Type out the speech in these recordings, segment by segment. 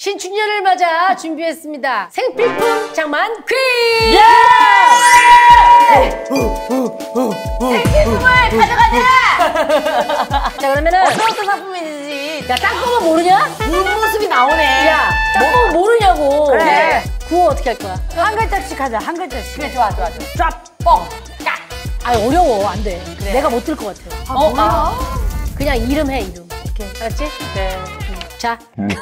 신축년을 맞아 준비했습니다. 생필품 장만 퀴즈! 생필품을 가져가자! 자, 그러면은 어떤 상품인지 야, 딱 보면 모르냐? 뒷모습이 나오네. 야, 딱 보면 모르냐고. 그래. 구호 어떻게 할 거야? 한 글자씩 하자, 한 글자씩. 그래, 좋아. 쫙, 뻥, 깍. 아, 어려워. 안 돼. 그래. 내가 못 들 것 같아. 뭐야? 그냥 이름 해, 이름. 오케이. 알았지? 네. 자.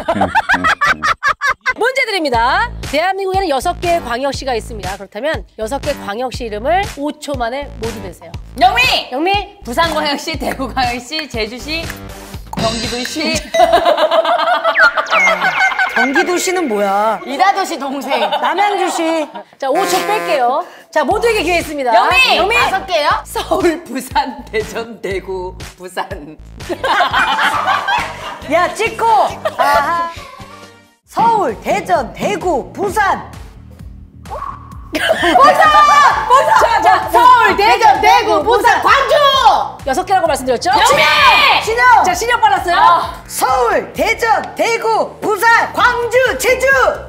문제 드립니다. 대한민국에는 6개의 광역시가 있습니다. 그렇다면 6개 광역시 이름을 5초 만에 모두 대세요. 영미! 영미! 부산광역시, 대구광역시, 제주시, 경기도시. 경기도시는 뭐야? 이다도시 동생. 남양주시. 자, 5초 뺄게요. 자, 모두에게 기회 있습니다. 영미! 영미! 5개요? 서울, 부산, 대전, 대구, 부산. 야, 찍고! 아하. 서울, 대전, 대구, 부산. 자, 서울, 대전, 대구, 부산, 광주! 6개라고 말씀드렸죠? 영미! 신영! 자, 신영 빨랐어요. 서울, 대전, 대구, 부산, 광주, 제주!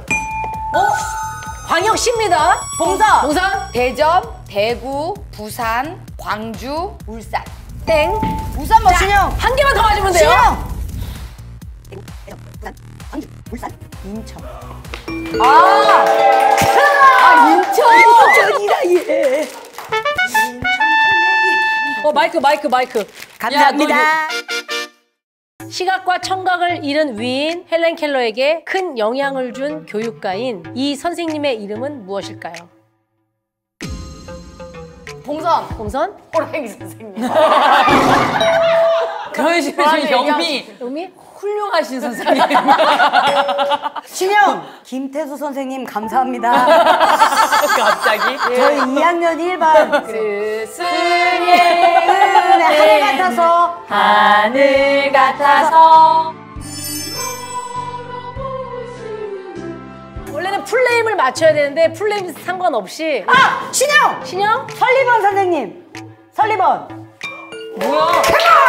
광역시입니다. 봉선. 봉선. 대전, 대구, 부산, 광주, 울산. 땡. 울산 뭐 신영! 한 개만 더 맞으면 돼요. 신영! 부산, 광주, 울산, 인천. 인천. 인천이다, 얘. 마이크. 감사합니다. 시각과 청각을 잃은 위인 헬렌 켈러에게 큰 영향을 준 교육가인 이 선생님의 이름은 무엇일까요? 봉선. 봉선? 호랑이 선생님. 그런 식으로 지금 영미 영미? 훌륭하신 선생님. 신영! 김태수 선생님, 감사합니다. 갑자기? 저희 2학년 1반. 스승의 하늘 같아서. 하늘 같아서. 원래는 풀네임을 맞춰야 되는데 풀네임 상관없이 아! 신영! 신영? 설리번 선생님. 설리번. 뭐야?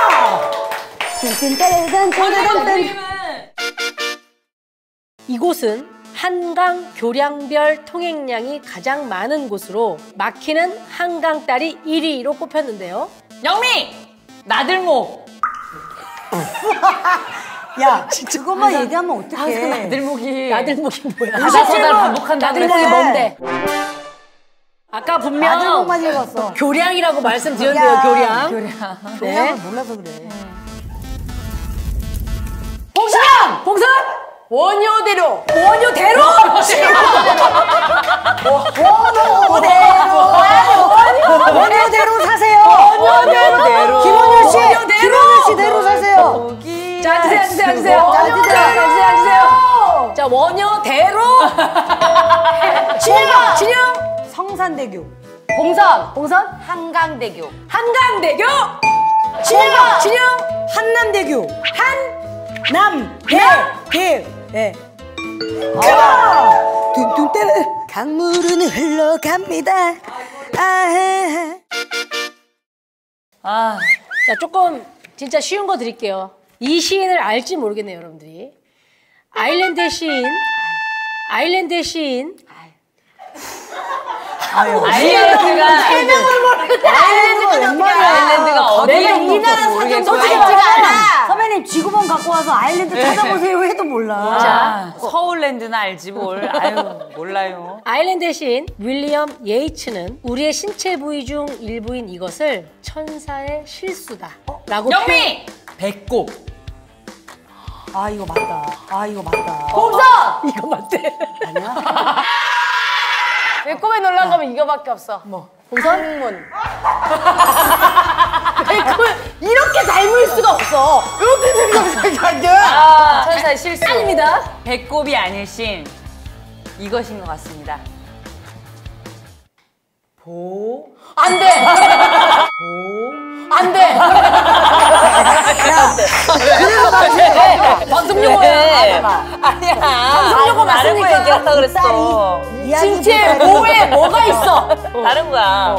이곳은 한강 교량별 통행량이 가장 많은 곳으로 막히는 한강딸이 1위로 꼽혔는데요. 영미! 나들목. 야, 그것만 얘기하면 어떡해. 나들목이. 나들목이 뭐야? 가다서달 반복한다. 나들목이 그래. 뭔데? 아까 분명 나들목만 읽었어. 교량이라고 말씀드렸네요. 교량. 네. 교량을 몰라서 그래. 봉선! 봉선! 원효대로. 원효대로! 원효대로 사세요. 원효대로. 김원효 씨. 원효대로. 김원효 씨 대로 사세요. 자, 앉으세요. 자, 원효대로. 진영. 성산대교. 봉선. 한강대교. 한강대교. 진영. 한남대교. 한남대교. 네. 둥둥 강물은 흘러갑니다. 자, 조금 진짜 쉬운 거 드릴게요. 이 시인을 알지 모르겠네요, 여러분들이. 아일랜드의 시인. 아일랜드가 내가 어디에 우리나라 모르겠어. 사전 알지가 않아. 선배님 지구본 갖고 와서 아일랜드 찾아보세요 해도 몰라. 아, 서울랜드는 알지 뭘. 아유, 몰라요. 아일랜드의 시인 윌리엄 예이츠는 우리의 신체 부위 중 일부인 이것을 천사의 실수다 라고 영미! 배꼽. 이거 맞다. 봉선! 이거 맞대. 배꼽에 놀란 거면 이거밖에 없어. 봉선? 이렇게 닮을 수가 없어. 이렇게 생각하거든. 천사의 실수. 아닙니다. 배꼽이 아닐신 이것인 것 같습니다. 안 돼. 안 돼. 방송 용어야. 아니야. 방송 용어 다른 거 맞으니까. 얘기한다 그랬어. 신체 모에 뭐가 있어? 다른 거야.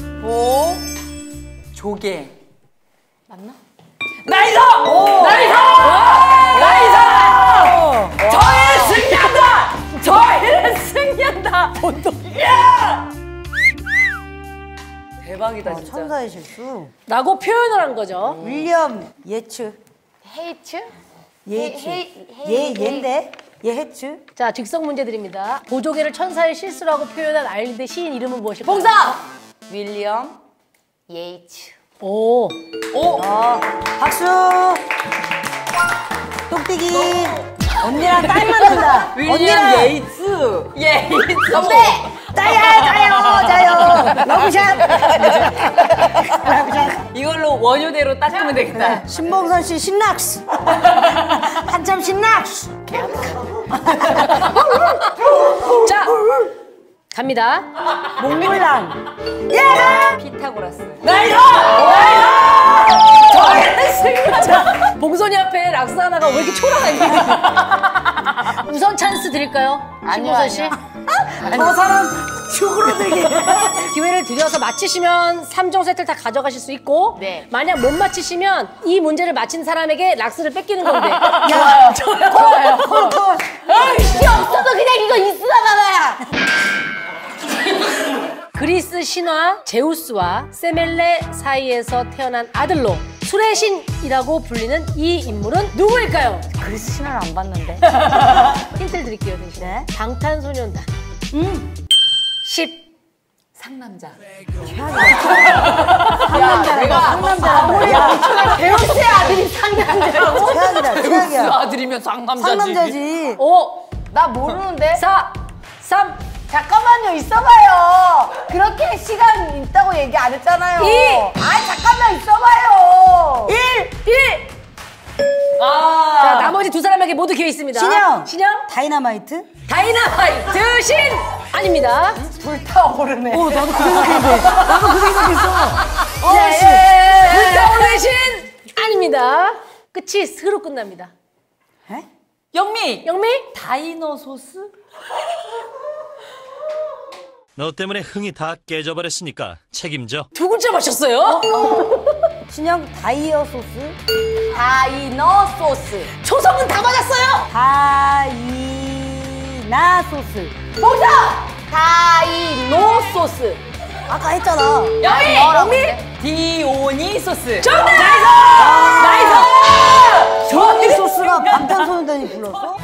조개. 맞나? 나이스! 저의 승리! 대박이다 진짜. 천사의 실수. 라고 표현을 한 거죠. 윌리엄 예츠. 헤이츠? 얘인데? 얘 해츠. 자, 직성 문제 드립니다. 보조개를 천사의 실수라고 표현한 아일랜드 시인 이름은 무엇일까요? 봉사! 윌리엄 예이츠. 오. 박수. 똑띠기. 언니랑 딸 만난다. 윌리엄 예이츠. 예이츠. 선배! 자요. 러브샷. 이걸로 원효대로 닦으면 되겠다. 신봉선 씨 신낙스. 한참 신낙스. 자, 갑니다. 몽블랑. 피타고라스. 자, 봉선이 앞에 락스 하나가 왜 이렇게 초라하니? 우선 찬스 드릴까요? 신봉선 씨? 저 사람 죽으러들게. 기회를 드려서 맞히시면 3종 세트를 다 가져가실 수 있고 네. 만약 못 맞히시면 이 문제를 맞힌 사람에게 락스를 뺏기는 건데 좋아요. 씨 없어도 그냥 이거 있으나 봐봐야. 그리스 신화 제우스와 세멜레 사이에서 태어난 아들로 술의 신이라고 불리는 이 인물은 누구일까요? 그리스 신화를 안 봤는데. 힌트를 드릴게요 대신. 네. 방탄소년단. 10. 상남자. 상남자. 배우스의 아들이 상남자라고? 최악이야. 아들이면 상남자지. 상남자지. 5, 나 모르는데. 4, 3, 잠깐만요, 있어봐요. 그렇게 시간 있다고 얘기 안 했잖아요. 잠깐만 있어봐요. 1. 아. 자, 나머지 두 사람에게 모두 기회 있습니다. 신영. 다이너마이트. 다이너마이트 신 아닙니다. 둘 다 오르네. 나도 그 생각했어. 불타오르는 신 아닙니다. 끝이 스로 끝납니다. 영미. 영미? 다이너소스? 너 때문에 흥이 다 깨져버렸으니까 책임져. 두 글자 맞췄어요? 신영 다이어 소스. 다이너 소스. 초성은 다 맞았어요. 다이나 소스. 봉사! 다이노 소스. 아까 했잖아. 영미? 디오니소스. 정답! 나이스! 조이 소스가 방탄소년단이 불렀어?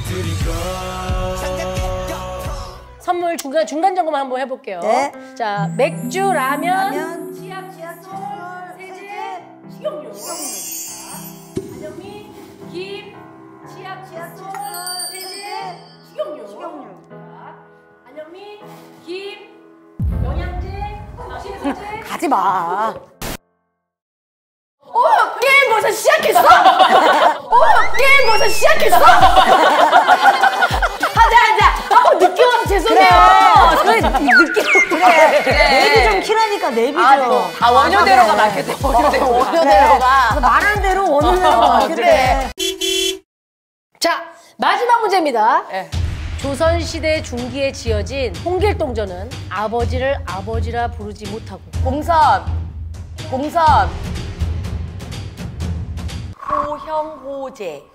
선물 중간 점검 한번 해볼게요. 네. 자, 맥주, 라면, 치약, 세제, 식용유. 안영미, 김, 치약, 칫솔, 세제, 식용유. 자, 안영미, 김, 영양제, 식세제. 가지 마. 게임 벌써 시작했어? 게임 벌써 시작했어? 하자. 늦게 와서 죄송해요. 그래, 늦게. 내비 좀 키라니까, 내비 좀. 다 원효대로가 맞겠대. 원효대로가. 말하는 대로 원효대로가. 그래. 자, 마지막 문제입니다. 네. 조선시대 중기에 지어진 홍길동전은 아버지를 아버지라 부르지 못하고 공선. 호형호제.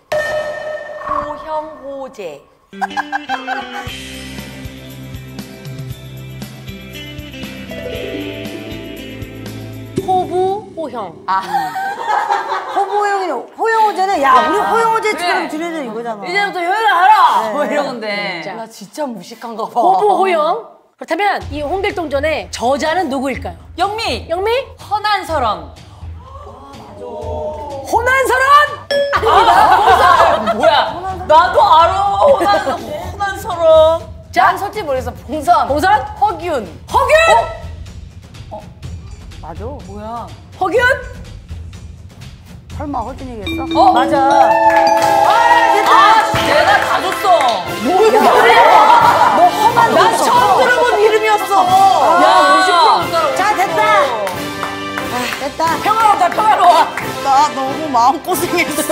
호부호형. 호영호제는, 야, 우리 호영호제처럼 들려줘 이거잖아. 이제부터 효연을 하라! 뭐 이런 건데. 자, 나 진짜 무식한가 봐. 호부호형. 그렇다면 이 홍길동전의 저자는 누구일까요? 영미! 영미? 허난설원. 호난설원! 뭐야? 나도 알아. 허난설원. 난 솔직히 모르겠어. 봉선. 봉선? 허균. 허균! 맞아. 뭐야? 허균? 설마 허준이겠어? 맞아. 내가 다 줬어. 너 험한 난 처음 들어본 이름이었어. 야, 50% 자, 됐다. 됐다. 평화로워. 나 너무 마음고생했어.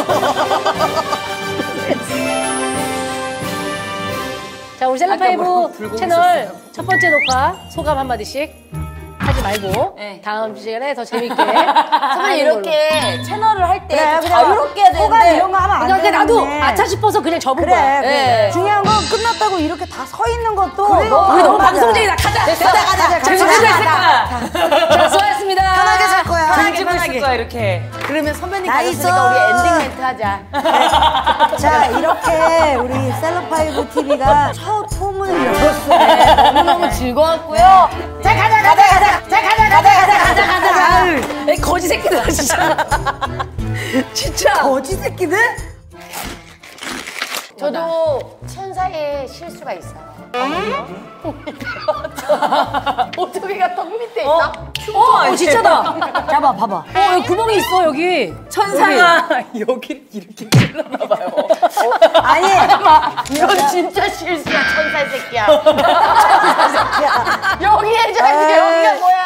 자, 우리 셀럽파이브 채널 첫 번째 녹화 소감 한마디씩 하지 말고 네. 다음 시간에 더 재밌게 선생님 하는 이렇게 채널을 할 때 그래, 자유롭게 해야 소감 되는데 이런 거 하면 안 그냥 되는데. 나도 아차 싶어서 그냥 접은 그래, 거야. 그래. 네. 중요한 건 끝났다 그렇다고 이렇게 다 서 있는 것도 우리 너무 방송쟁이다. 가자. 가자. 자, 수고하셨습니다. 편하게 살 거야. 등지고 있을 거야 이렇게. 그러면 선배님 나이스. 가셨으니까 우리 엔딩 멘트 하자. 자, 이렇게 우리 셀럽파이브 TV가 첫 홈을 열었어요. 너무너무 즐거웠고요. 자, 가자. 에 거지 새끼들 진짜. 진짜. 거지 새끼들? 저도 천사의 실수가 있어요. 오토비가 턱 밑에 있어? 진짜다. 잡아, 봐봐. 여기 구멍이 있어 여기. 천사가 여기를 이렇게 찔렀나 봐요. 아니, 너 진짜 실수야, 천사의 새끼야. 여기 해줘야지, 여기가 뭐야?